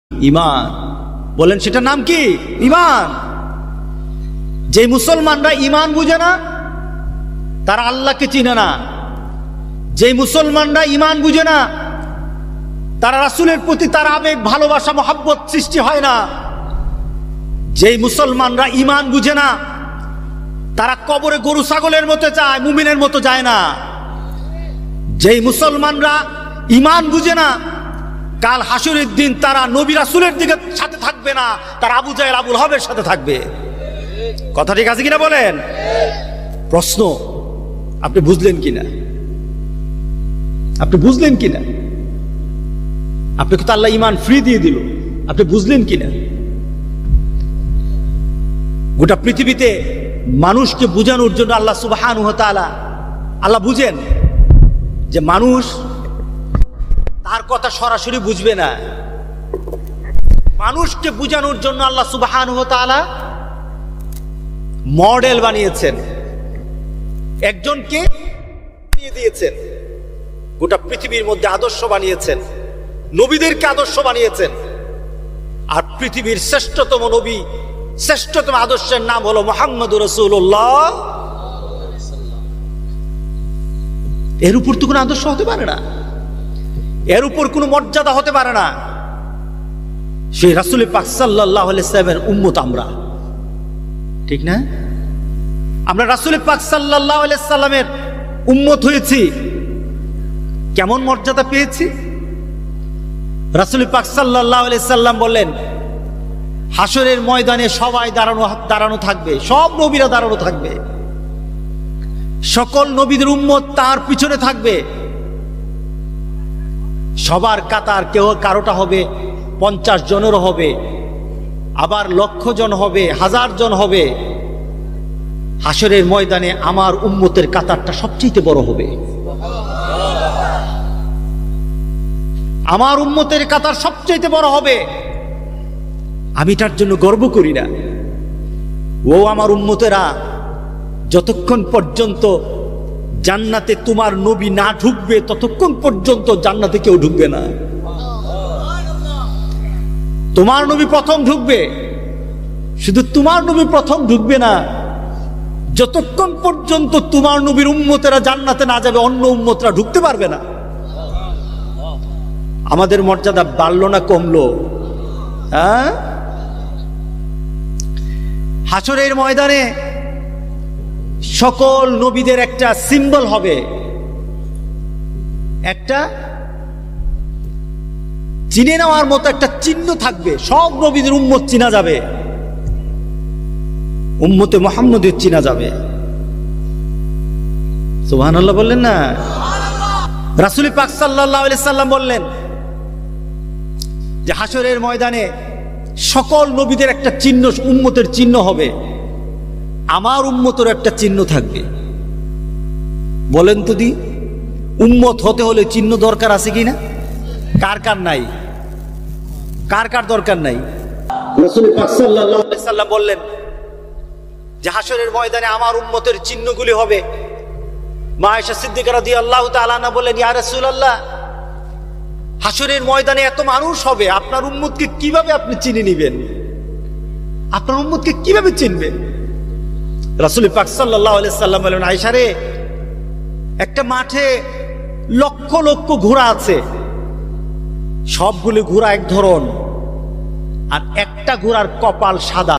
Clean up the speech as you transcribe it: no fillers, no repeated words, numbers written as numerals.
ঈমান। বলেন সেটার নাম কি? ঈমান। যে মুসলমানরা ঈমান বুঝে না তারা আল্লাহকে চিনে না। যে মুসলমানরা ঈমান বুঝে না তারা রাসূলের প্রতি তার আবেগ ভালোবাসা মহব্বত সৃষ্টি হয় না। যেই মুসলমানরা ঈমান বুঝে না তারা কবরে গরু ছাগলের মতো যায়, মুমিনের মতো যায় না। যেই মুসলমানরা ঈমান বুঝে না কাল হাসরের দিন তারা নবী রাসূলের দিকে সাথে থাকবে না, তারা আবু জাহেল আবুল হাবের সাথে থাকবে। কথা ঠিক আছে কিনা বলেন? প্রশ্ন, আপনি বুঝলেন কিনা? আপনি বুঝলেন কিনা? আপনাকে তো আল্লাহ ঈমান ফ্রি দিয়ে দিল, আপনি বুঝলেন কিনা? গোটা পৃথিবীতে মানুষকে বুঝানোর জন্য আল্লাহ সুবহানাহু ওয়া তাআলা আল্লাহ বুঝেন যে মানুষ তার কথা সরাসরি বুঝবে না। মানুষকে বুঝানোর জন্য আল্লাহ সুবহানাহু ওয়া তাআলা মডেল বানিয়েছেন, একজনকে বানিয়ে দিয়েছেন, গোটা পৃথিবীর মধ্যে আদর্শ বানিয়েছেন, নবীদেরকে আদর্শ বানিয়েছেন। আর পৃথিবীর শ্রেষ্ঠতম নবী, শ্রেষ্ঠতম আদর্শের নাম হলো মুহাম্মদুর রাসূলুল্লাহ। এর উপর তো কোনো আদর্শ হতে পারে না, এর উপর কোনো মর্যাদা হতে পারে না। সেই রাসূল পাক সাল্লাল্লাহু আলাইহি ওয়াসাল্লামের উম্মত আমরা, ঠিক না? আমরা রাসূল পাক সাল্লাল্লাহু আলাইহি ওয়াসাল্লামের উম্মত হয়েছি, কেমন মর্যাদা পেয়েছি? রাসূল পাক সাল্লাল্লাহু আলাইহি ওয়াসাল্লাম বললেন হাসরের ময়দানে সবাই দাঁড়ানো থাকবে, সব নবীরা দাঁড়ানো থাকবে, সকল নবীদের উম্মত তার পিছনে থাকবে। সবার কাতার কেউ কারোটা হবে 50 জনেরও হবে, আবার 1,00,000 জন হবে, 1000 জন হবে। হাসরের ময়দানে আমার উম্মতের কাতারটা সবচেয়ে বড় হবে। আমার উম্মতের কাতার সবচেয়ে বড় হবে। আমি তার জন্য গর্ব করি না। ও আমার উম্মতেরা, যতক্ষণ পর্যন্ত জান্নাতে তোমার নবী না ঢুকবে ততক্ষণ পর্যন্ত জান্নাতে কেউ ঢুকবে না। তোমার নবী প্রথম ঢুকবে, শুধু তোমার নবী প্রথম ঢুকবে না, যতক্ষণ পর্যন্ত তোমার নবীর উম্মতেরা জান্নাতে না যাবে অন্য উম্মতরা ঢুকতে পারবে না। আমাদের মর্যাদা বাড়লো না কমলো? হ্যাঁ, হাসরের ময়দানে সকল নবীদের একটা সিম্বল হবে, একটা চিনে নেওয়ার মতো একটা চিহ্ন থাকবে। সব নবীদের উম্মত চিনা যাবে, উম্মতে মুহাম্মদের চিনা যাবে। সুবহানাল্লাহ বললেন না? রাসূল পাক সাল্লাল্লাহু আলাইহি ওয়াসাল্লাম বললেন যে হাসরের ময়দানে সকল নবীদের একটা চিহ্ন, উম্মতের চিহ্ন হবে, আমার উম্মতের একটা চিহ্ন থাকবে। বলেন তো দি, উম্মত হতে হলে চিহ্ন দরকার আছে কিনা? কার কার নাই? কার কার দরকার নাই? রাসূল পাক সাল্লাল্লাহু আলাইহি ওয়াসাল্লাম বললেন যে হাসরের ময়দানে আমার উম্মতের চিহ্নগুলি হবে। মা আয়েশা সিদ্দিকা রাদিয়াল্লাহু তাআলা আনহা বললেন, ইয়া রাসূলুল্লাহ, হাসরের ময়দানে এত মানুষ হবে, আপনার উম্মতকে কিভাবে আপনি চিনে নেবেন? আপনার উম্মতকে কিভাবে চিনবেন? রাসূল পাক সাল্লাল্লাহু আলাইহি ওয়াসাল্লাম বলেন, আয়েশা রে, একটা মাঠে লক্ষ লক্ষ ঘোড়া আছে, সবগুলো ঘোড়া এক ধরন, আর একটা ঘোড়ার কপাল সাদা।